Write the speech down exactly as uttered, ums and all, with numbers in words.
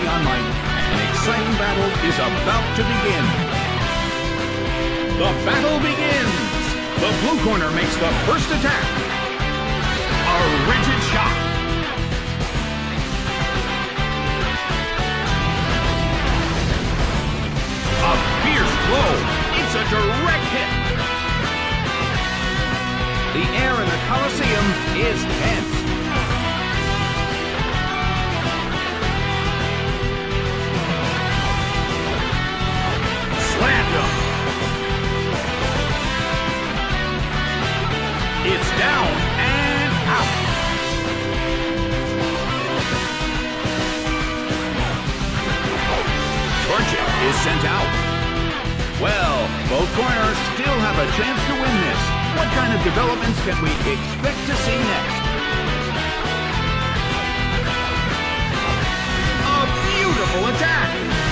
on might. An exciting battle is about to begin. The battle begins! The blue corner makes the first attack. A rigid shot. A fierce blow. It's a direct hit. The air in the Coliseum is tense. Slam dunk. It's down and out. Torchic is sent out. Well, both corners still have a chance to win this. What kind of developments can we expect to see next? A beautiful attack!